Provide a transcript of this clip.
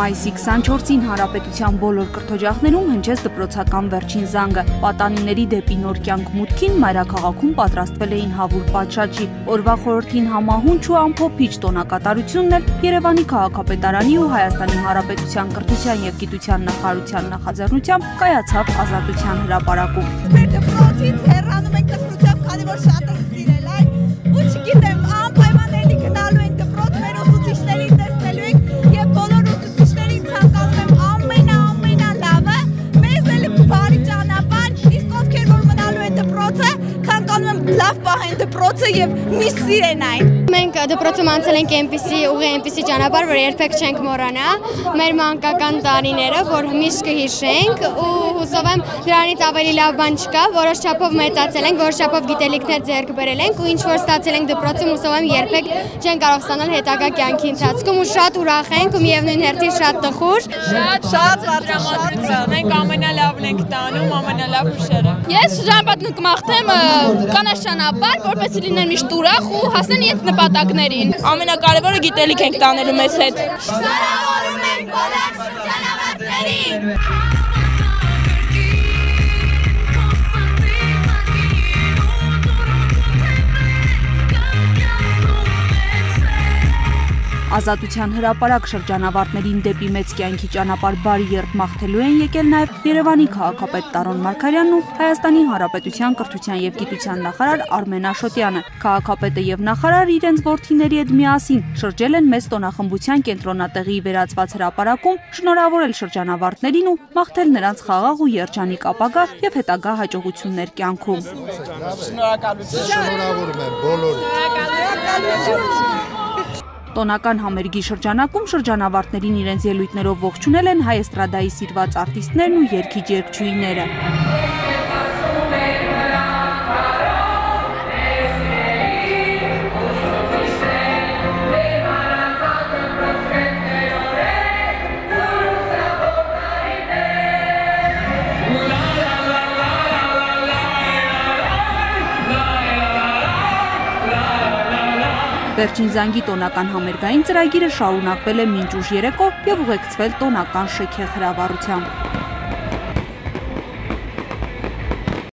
Մայիսի 24-ին Հանրապետության բոլոր կրթօջախներում հնչեց դպրոցական վերջին զանգը։ Պատանիների դեպի նոր կյանք մուտքին մայրաքաղաքում պատրաստվել էին հավուր պատշաճի։ Օրվա խորհրդին համահունչ ու ամփոփիչ տոնակատարությունն էլ Երևանի քաղաքապետարանի ու Հայաստանի Հանրապետության կրթության եւ գիտության նախարարության նախաձեռնությամբ կայացավ Ազատության հրապարակում։ Դպրոցից հեռանում ենք դպրոցով, քանի որ շատ ենք սիրել այն, ու չգիտեմ, անպայմանելի գնալու ենք դպրոց, մեր ուսուցիչներին տեսնելու ենք եւ բոլոր ուսուցիչներին ցանկանում եմ ամենալավը, մեզ էլ բարի ճանապարհ, իսկ ովքեր որ մնալու են դպրոցը, ցանկանում եմ լավ պահեն դպրոցը եւ մի սիրեն այն։ Մենք դպրոցում անցել ենք այնպիսի ճանապարհ, որ երբեք չենք մոռանա մեր մանկական տարիները, որ միշտ կհիշենք ու հուսով եմ դրանից ավելի լավ բան չկա, որոշ չափով մեծացել ենք, որոշ չափով գիտելիքներ ձեռք բերել ենք ու ինչ որ ստացել ենք դպրոցում, հուսով եմ երբեք չեն կարող ստանալ հետագա կյանքի ընթացքում ու շատ ուրախ ենք ու միևնույն հերթին շատ տխուր։ Շատ դրամատուրգ ենք, ամենալավն ենք տանում, ամենալավ հուշերը։ Ես շրջանապատում կմաղթեմ կանաչ ճանապարհ, որպեսզի լինեն միշտ ուրախ ու հասնեն իրենց նպատակներին։ Ամենակարևորը գիտելիք ենք տանելու մեզ հետ։ Շնորհավորում ենք բոլոր շրջանավարտներին։ Ազատության հրապարակ շրջանավարտներին դեպի մեծ կյանքի ճանապարհ բարի երթ մաղթելու են եկել նաև Երևանի քաղաքապետ Տարոն Մարգարյանն ու Հայաստանի Հանրապետության կրթության եւ գիտության նախարար Արմեն Աշոտյանը։ Քաղաքապետը եւ նախարարը իրենց որդիների հետ միասին շրջել են մեծ տոնախմբության կենտրոնատեղի վերածված հրապարակում, շնորհավորել շրջանավարտներին ու մաղթել նրանց խաղաղ ու երջանիկ ապագա եւ հետագա հաջողություններ կյանքում։ Շնորհավորում եմ բոլորին։ Տոնական համերգի շրջանակում շրջանավարտներին իրենց ելույթներով ողջունել են հայ էստրադայի սիրված արտիստներն ու երգիչ-երգչուհիները։ Վերջին զանգի տոնական համերգային ծրագիրը շարունակվել է մինչ ուշ երեկո եւ ուղեկցվել տոնական շեքեղ հրավառությամբ։